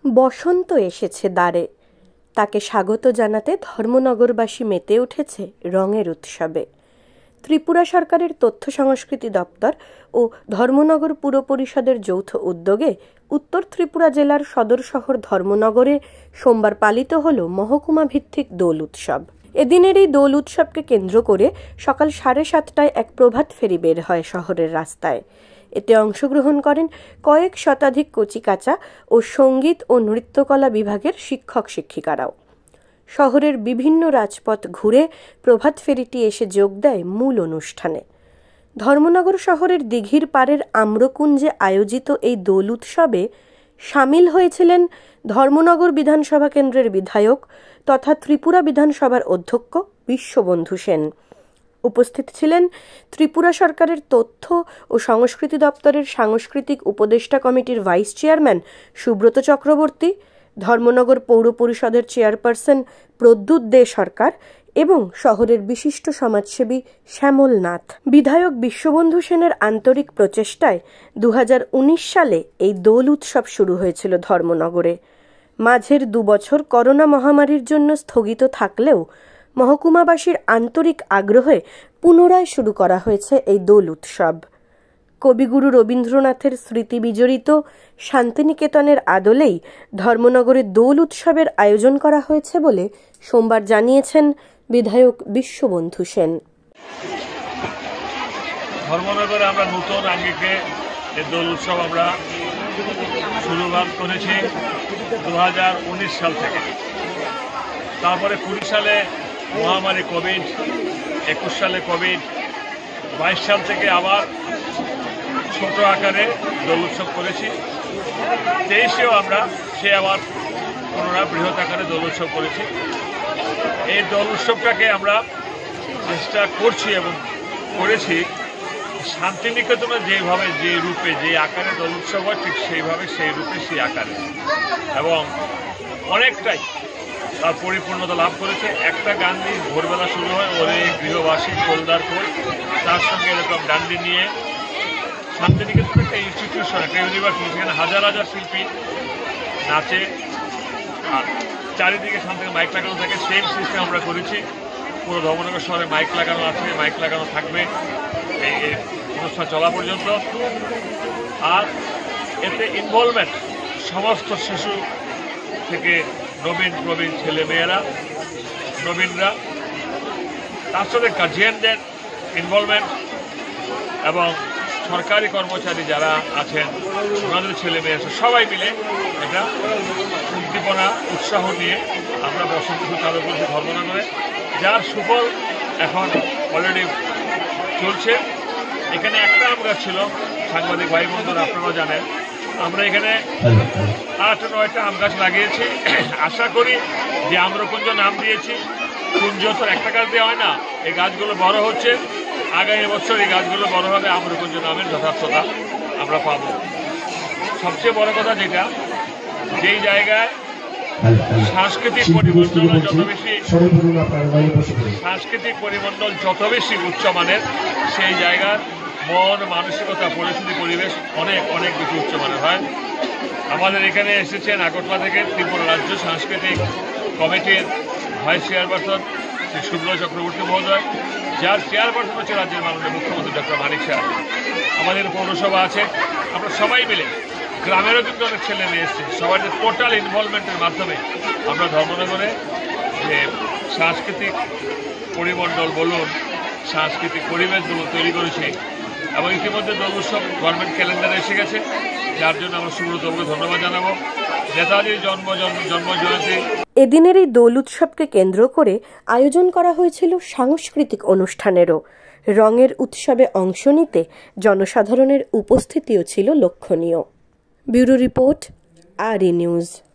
বসন্ত এসেছে দ্বারে, তাকে স্বাগত জানাতে ধর্মনগরবাসী মেতে উঠেছে রঙের উৎসবে। ত্রিপুরা সরকারের তথ্য সংস্কৃতি দপ্তর ও ধর্মনগর পুর পরিষদের যৌথ উদ্যোগে উত্তর ত্রিপুরা জেলার সদর শহর ধর্মনগরে সোমবার পালিত হল মহকুমা ভিত্তিক দোল উৎসব। এদিনের এই দোল উৎসবকে কেন্দ্র করে সকাল 7:30টায় এক প্রভাত ফেরি বের হয় শহরের রাস্তায়। এতে অংশগ্রহণ করেন কয়েক শতাধিক কচিকাঁচা ও সঙ্গীত ও নৃত্যকলা বিভাগের শিক্ষক শিক্ষিকারাও। শহরের বিভিন্ন রাজপথ ঘুরে প্রভাত ফেরিটি এসে যোগ দেয় মূল অনুষ্ঠানে। ধর্মনগর শহরের দিঘির পাড়ের আম্রকুঞ্জে আয়োজিত এই দোল উৎসবে সামিল হয়েছিলেন ধর্মনগর বিধানসভা কেন্দ্রের বিধায়ক তথা ত্রিপুরা বিধানসভার অধ্যক্ষ বিশ্ববন্ধু সেন। উপস্থিত ছিলেন ত্রিপুরা সরকারের তথ্য ও সংস্কৃতি দপ্তরের সাংস্কৃতিক উপদেষ্টা কমিটির ভাইস চেয়ারম্যান সুব্রত চক্রবর্তী, ধর্মনগর পৌর পরিষদের চেয়ারপারসন প্রদ্যুৎ দে সরকার এবং শহরের বিশিষ্ট সমাজসেবী শ্যামল নাথ। বিধায়ক বিশ্ববন্ধু সেনের আন্তরিক প্রচেষ্টায় 2019 সালে এই দোল উৎসব শুরু হয়েছিল ধর্মনগরে। মাঝের 2 বছর করোনা মহামারীর জন্য স্থগিত থাকলেও মহকুমাবাসীর আন্তরিক আগ্রহে পুনরায় শুরু করা হয়েছে এই দোল উৎসব। কবিগুরু রবীন্দ্রনাথের স্মৃতি বিজড়িত শান্তিনিকেতনের আদলেই ধর্মনগরে দোল উৎসবের আয়োজন করা হয়েছে বলে সোমবার জানিয়েছেন বিধায়ক বিশ্ববন্ধু সেন। ধর্মনগরে আমরা নতুন আঙ্গিকে এই দোল উৎসব আমরা শুরুবাত করেছি 2019 সাল থেকে। তারপরে 20 সালে মহামারী কোভিড, 21 সালে কোভিড, 22 সাল থেকে আবার ছোট আকারে দোল উৎসব করেছি। 23-এও আমরা আবার পুনরায় বৃহৎ আকারে দোল উৎসব করেছি। এই দোল উৎসবটাকে আমরা চেষ্টা করছি এবং করেছি শান্তিনিকেতনে যেভাবে, যে রূপে, যে আকারে দোল উৎসব হয় ঠিক সেইভাবে, সেই রূপে, সেই আকারে, এবং অনেকটাই তার পরিপূর্ণতা লাভ করেছে। একটা গান দিয়ে ভোরবেলা শুরু হয়, ওরে গৃহবাসী কোলদার কোল, তার সঙ্গে এরকম ডান্ডি নিয়ে শান্তিনিকেতন একটা ইনস্টিটিউশন, একটা ইউনিভার্সিটি, সেখানে হাজার হাজার শিল্পী নাচে আর চারিদিকে শান্তি মাইক লাগানো থাকে। সেম সিস্টেম আমরা করেছি। পুরো ধর্মনগর শহরে মাইক লাগানো আছে, মাইক লাগানো থাকবে এই অনুষ্ঠান চলা পর্যন্ত। আর এতে ইনভলভমেন্ট সমস্ত শিশু থেকে নবীন প্রবীণ ছেলে মেয়েরা, নবীনরা, তার সাথে গার্জিয়ানদের ইনভলভমেন্ট এবং সরকারি কর্মচারী যারা আছেন ওনাদের ছেলে মেয়েরা সবাই মিলে এটা উদ্দীপনা উৎসাহ নিয়ে আমরা বসন্ত চালু করছি ধর্মনগরে, যার সুফল এখন অলরেডি চলছে। এখানে একটা আম গাছ ছিল, সাংবাদিক ভাই বন্ধুরা আপনারা জানেন, আমরা এখানে 8-9টা আম গাছ লাগিয়েছি। আশা করি যে আম্রকুঞ্জ নাম দিয়েছি, কুঞ্জ তো একটা গাছ দেওয়া হয় না, এই গাছগুলো বড় হচ্ছে। আগামী বছর এই গাছগুলো বড় হবে, আম্রকুঞ্জ নামের যথার্থতা আমরা পাবো। সবচেয়ে বড় কথা যেটা, যেই জায়গায় সাংস্কৃতিক পরিমণ্ডল যত বেশি উচ্চমানের, সেই জায়গার মন, মানসিকতা, পরিস্থিতি, পরিবেশ অনেক অনেক বেশি উচ্চমানের হয়। আমাদের এখানে এসেছেন আগরতলা থেকে ত্রিপুরা রাজ্য সাংস্কৃতিক কমিটির ভাইস চেয়ারপারসন শ্রী সুব্রত চক্রবর্তী মহোদয়, যার চেয়ারপারসন হচ্ছে রাজ্যের মাননীয় মুখ্যমন্ত্রী ডক্টর মানিক সাহা। আমাদের পৌরসভা আছে, আমরা সবাই মিলে, গ্রামেরও কিন্তু অনেক ছেলে মেয়ে এসছে, সবার টোটাল ইনভলভমেন্টের মাধ্যমে আমরা ধর্মনগরে যে সাংস্কৃতিক পরিমণ্ডল বলুন, সাংস্কৃতিক পরিবেশগুলো তৈরি করেছি। এবং ইতিমধ্যে দোল উৎসব গভর্নমেন্ট ক্যালেন্ডারে এসে গেছে, যার জন্য আমরা সুব্রতবাবুকে ধন্যবাদ জানাবো। নেতাজির জন্মজয়ন্তী। এদিনের এই দোল উৎসবকে কেন্দ্র করে আয়োজন করা হয়েছিল সাংস্কৃতিক অনুষ্ঠানেরও। রঙের উৎসবে অংশ নিতে জনসাধারণের উপস্থিতিও ছিল লক্ষণীয়। Bureau report, RE news.